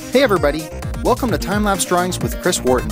Hey everybody, welcome to Time-Lapse Drawings with Chris Wharton.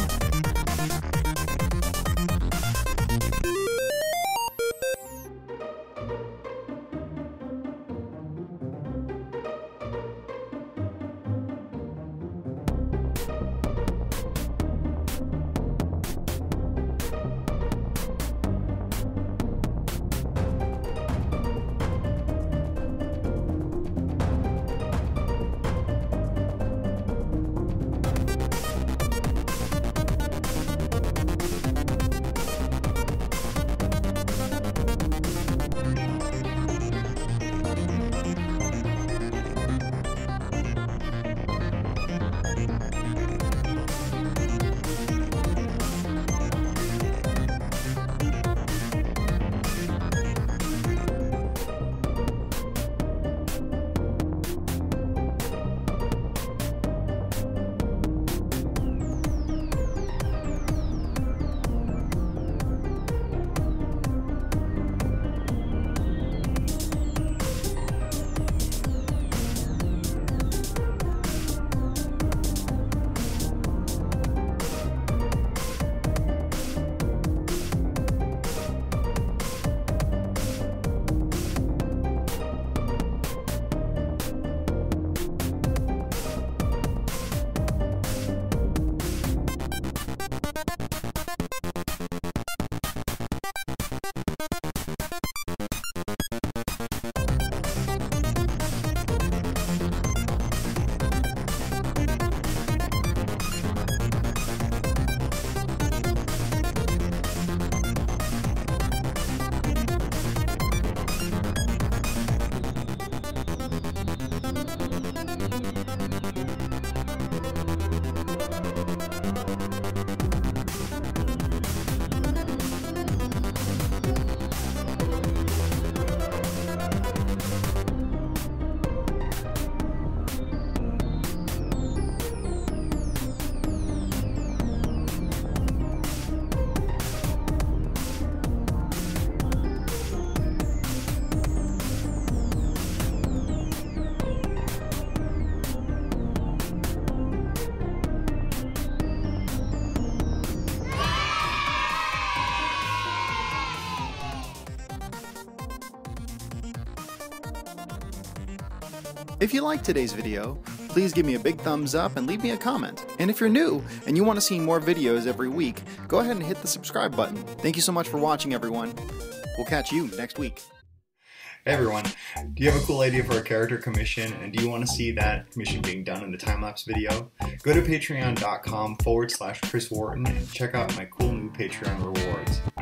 If you liked today's video, please give me a big thumbs up and leave me a comment. And if you're new and you want to see more videos every week, go ahead and hit the subscribe button. Thank you so much for watching, everyone. We'll catch you next week. Hey everyone, do you have a cool idea for a character commission and do you want to see that commission being done in the time-lapse video? Go to patreon.com/Chris Wharton and check out my cool new Patreon rewards.